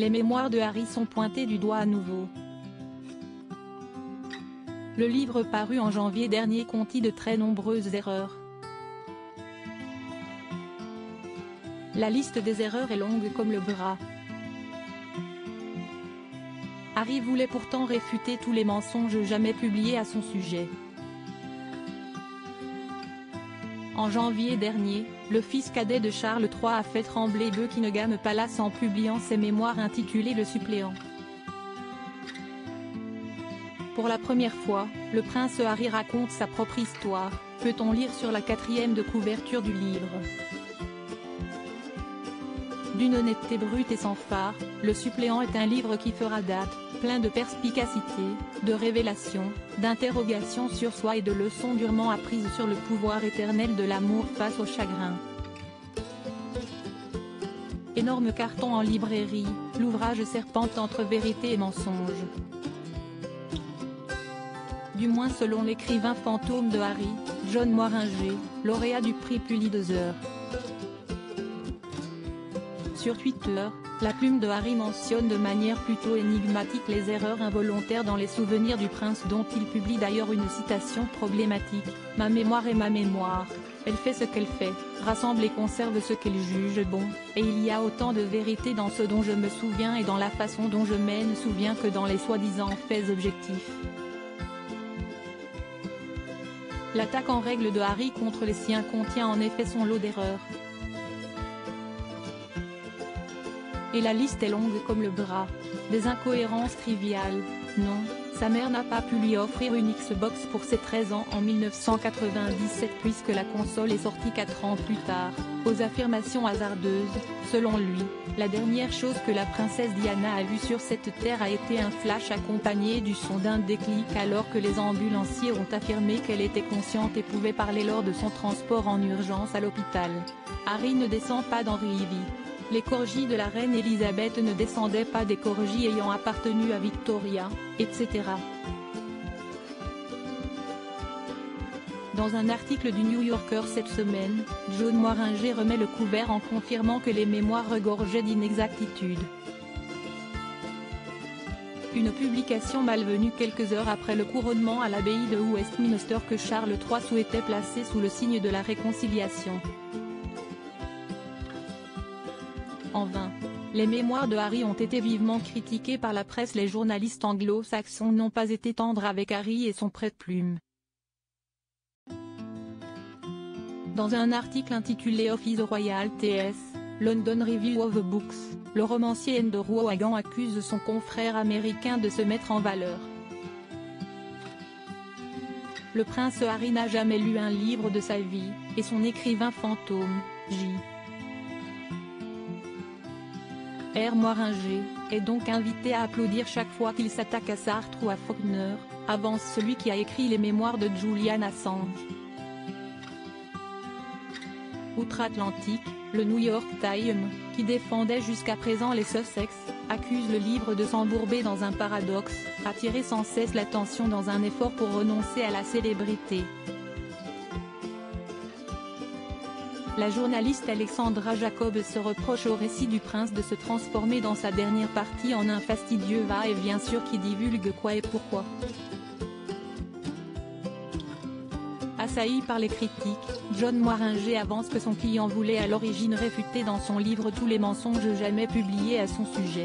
les mémoires de Harry sont pointées du doigt à nouveau. Le livre paru en janvier dernier contient de très nombreuses erreurs. La liste des erreurs est longue comme le bras. Harry voulait pourtant réfuter tous les mensonges jamais publiés à son sujet. En janvier dernier, le fils cadet de Charles III a fait trembler Buckingham Palace en publiant ses mémoires intitulées Le suppléant. Pour la première fois, le prince Harry raconte sa propre histoire, peut-on lire sur la 4e de couverture du livre. D'une honnêteté brute et sans phare, Le suppléant est un livre qui fera date, plein de perspicacité, de révélations, d'interrogations sur soi et de leçons durement apprises sur le pouvoir éternel de l'amour face au chagrin. Énorme carton en librairie, l'ouvrage serpente entre vérité et mensonge. Du moins selon l'écrivain fantôme de Harry, John Moiringer, lauréat du prix Pulitzer. Sur Twitter, la plume de Harry mentionne de manière plutôt énigmatique les erreurs involontaires dans les souvenirs du prince dont il publie d'ailleurs une citation problématique, « Ma mémoire est ma mémoire. Elle fait ce qu'elle fait, rassemble et conserve ce qu'elle juge bon, et il y a autant de vérité dans ce dont je me souviens et dans la façon dont je me souviens que dans les soi-disant faits objectifs. » L'attaque en règle de Harry contre les siens contient en effet son lot d'erreurs. Et la liste est longue comme le bras. Des incohérences triviales, non, sa mère n'a pas pu lui offrir une Xbox pour ses 13 ans en 1997 puisque la console est sortie 4 ans plus tard. Aux affirmations hasardeuses, selon lui, la dernière chose que la princesse Diana a vue sur cette terre a été un flash accompagné du son d'un déclic alors que les ambulanciers ont affirmé qu'elle était consciente et pouvait parler lors de son transport en urgence à l'hôpital. Harry ne descend pas d'Henri Ivy. Les corgis de la reine Elisabeth ne descendaient pas des corgis ayant appartenu à Victoria, etc. Dans un article du New Yorker cette semaine, John Moiringer remet le couvert en confirmant que les mémoires regorgeaient d'inexactitudes. Une publication malvenue quelques heures après le couronnement à l'abbaye de Westminster que Charles III souhaitait placer sous le signe de la réconciliation. En vain. Les mémoires de Harry ont été vivement critiquées par la presse. Les journalistes anglo-saxons n'ont pas été tendres avec Harry et son prête-plume. Dans un article intitulé Office Royal TS, London Review of Books, le romancier Andrew Hagan accuse son confrère américain de se mettre en valeur. Le prince Harry n'a jamais lu un livre de sa vie, et son écrivain fantôme, J.R. Moiringer, est donc invité à applaudir chaque fois qu'il s'attaque à Sartre ou à Faulkner, avance celui qui a écrit les mémoires de Julian Assange. Outre-Atlantique, le New York Times, qui défendait jusqu'à présent les Sussex, accuse le livre de s'embourber dans un paradoxe, attirer sans cesse l'attention dans un effort pour renoncer à la célébrité. La journaliste Alexandra Jacob se reproche au récit du prince de se transformer dans sa dernière partie en un fastidieux va-et-vient sûr qui divulgue quoi et pourquoi. Assailli par les critiques, John Moiringer avance que son client voulait à l'origine réfuter dans son livre tous les mensonges jamais publiés à son sujet.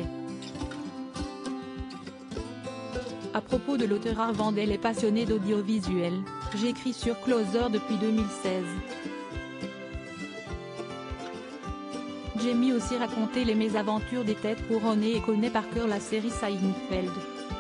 À propos de l'auteur Arvandel et passionné d'audiovisuel, j'écris sur Closer depuis 2016. Jamie aussi raconté les mésaventures des têtes couronnées et connaît par cœur la série Seinfeld.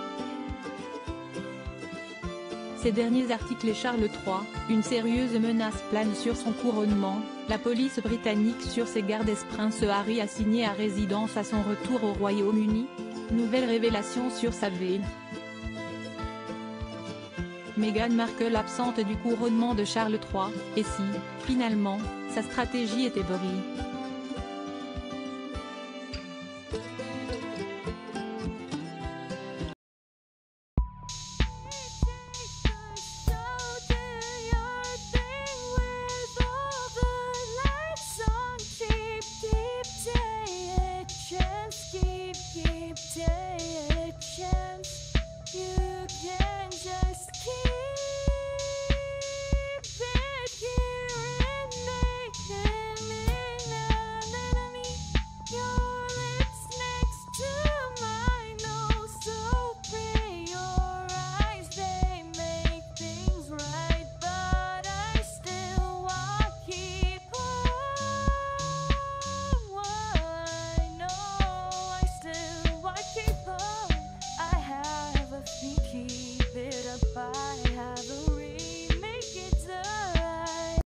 Ces derniers articles et Charles III, une sérieuse menace plane sur son couronnement, la police britannique sur ses gardes Prince Harry assigné à résidence à son retour au Royaume-Uni, nouvelle révélation sur sa veine. Meghan Markle absente du couronnement de Charles III, et si, finalement, sa stratégie était vrille.